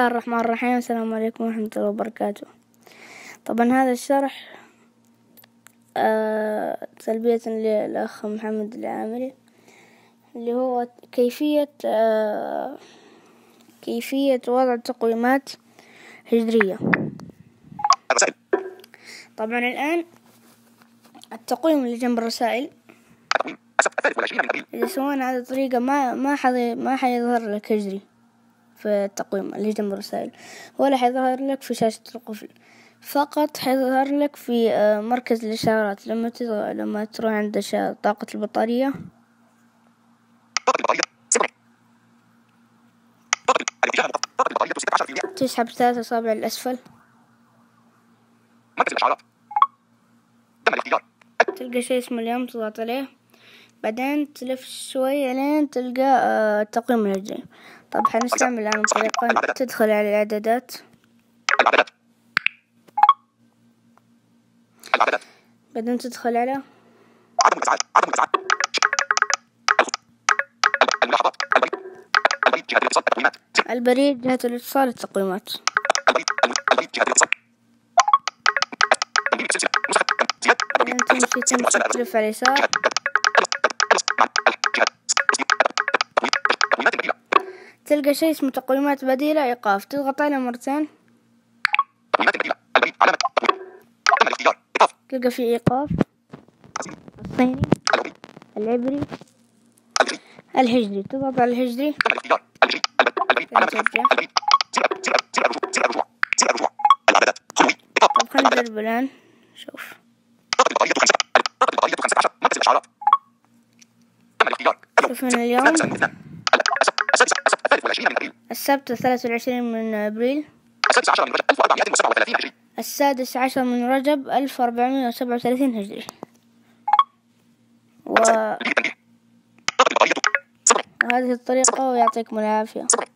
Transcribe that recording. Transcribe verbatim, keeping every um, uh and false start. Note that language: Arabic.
الله الرحمن الرحيم. السلام عليكم ورحمة الله وبركاته. طبعا هذا الشرح آه تلبية للأخ محمد العامري اللي هو كيفية آه كيفية وضع تقويمات هجرية. طبعا الآن التقويم اللي جنب الرسائل إذا سوينا هذه الطريقة ما ما حي ما حيظهر لك هجري في التقويم اللي جنب الرسائل، ولا حيظهر لك في شاشة القفل، فقط حيظهر لك في مركز الإشارات لما لما تروح عند طاقة البطارية. تسحب ثلاث أصابع الأسفل، تلقى شيء اسمه اليوم، تضغط عليه، بعدين تلف شوي لين تلقى آه التقويم الهجري. طب حنستعمل الآن طريقة، تدخل على الإعدادات، بعدين تدخل على البريد جهة الاتصال التقويمات، بعدين تمشي تمشي تلف على اليسار، تلقى شيء اسمه تقويمات بديلة إيقاف، تضغط عليه مرتين، تلقى فيه إيقاف الصيني، العبري، الهجري، تضغط على الهجري. طب خلينا نجرب الآن، شوف شوف من اليوم السبت الثالث والعشرين من أبريل، السادس عشر من رجب ألف وأربعمائة وسبعة وثلاثين هجري. و... وهذه الطريقة، ويعطيكم العافية.